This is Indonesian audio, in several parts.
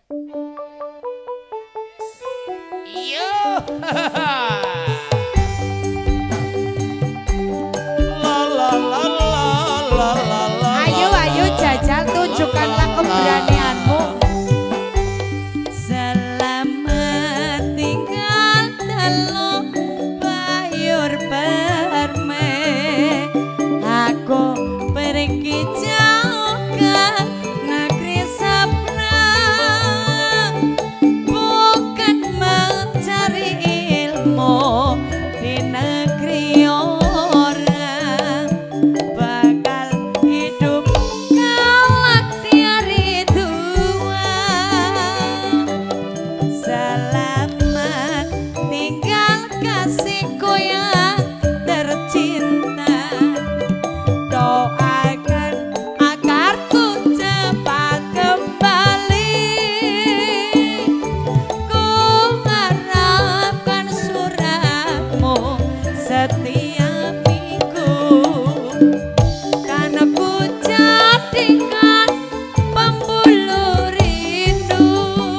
Iya. Ayo ayo jajal tunjukkanlah keberanianmu. Selamat tinggal dalam bayur perme. Aku pergi jauh ke negeri seberang, bukan mencari ilmu di negeri orang. Bakal hidup kelak di hari tua. Selamat tinggal kasihku yang tercinta. Doakan agar ku cepat kembali. Ku harapkan suratmu setiap minggu. Karena ku jadikan pembuluh rindu.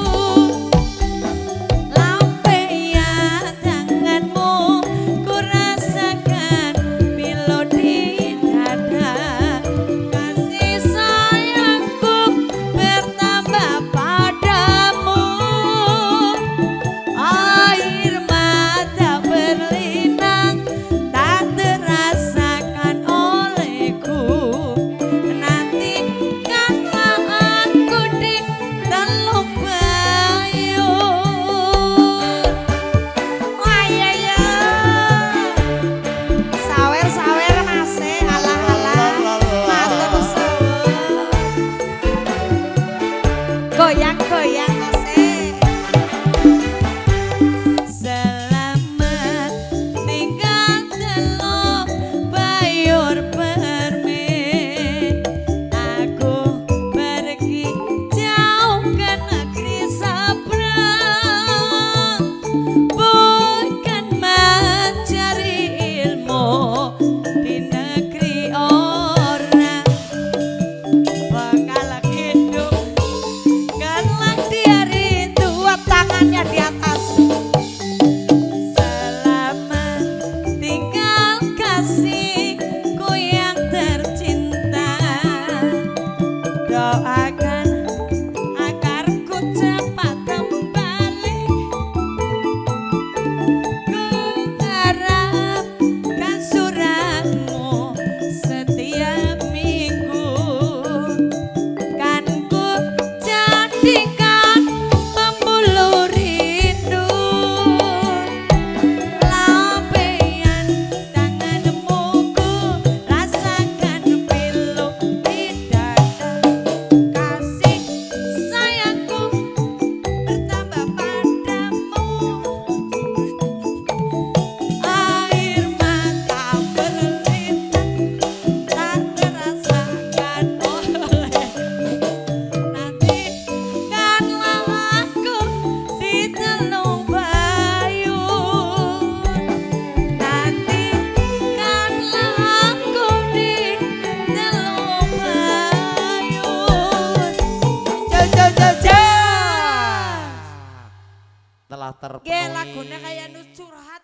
Lambaian tanganmu ku rasakan pilu di dada. Kasih sayangku bertambah padamu. Air mata berlinang tak terasakan olehku. Nantikanlah aku di Teluk Bayur. Wah iya ya. Sawer-sawer masih alah-alah. Matur suwun. Goyang-goyang masih. Selamat tinggal Teluk Bayur perme. Aku pergi jauh ke negeri seberang, bukan mencari ilmu di negeri orang. Bakal hidup kelak di hari tua. Tangannya di atas. Selamat tinggal kasihku yang tercinta. Doakan agar ku cepat kembali. Ku harapkan suratmu setiap minggu. Kan ku jadikan pembuluh rindu. Lambaian tanganmu ku rasakan pilu di dada. Kasih sayangku bertambah padamu. Air mata berlinang tak terasakan olehku. Nantikanlah aku di Teluk Bayur. Nantikanlah aku di Teluk Bayur. Telah Ge terpenuhi. lagunya kayak nu curhat.